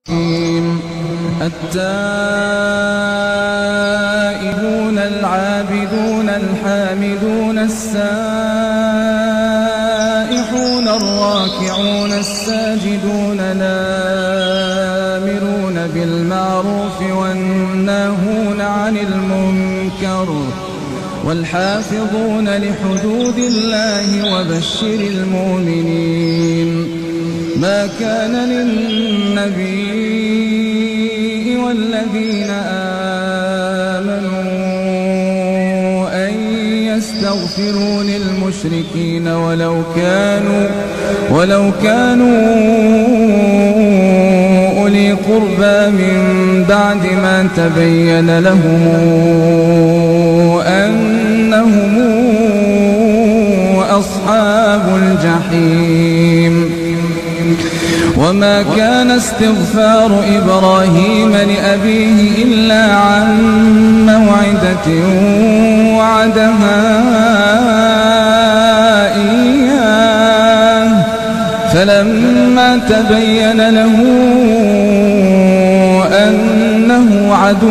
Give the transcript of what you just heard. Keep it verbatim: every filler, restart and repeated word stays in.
التائبون العابدون الحامدون السائحون الراكعون الساجدون الآمرون بالمعروف والناهون عن المنكر والحافظون لحدود الله وبشر المؤمنين. ما كان للنبي والذين آمنوا أن يستغفروا للمشركين ولو كانوا ولو كانوا أولي قربى من بعد ما تبين لهم أنهم أصحاب الجحيم. وما كان استغفار إبراهيم لأبيه إلا عن موعدة وعدها إياه فلما تبين له أنه عدو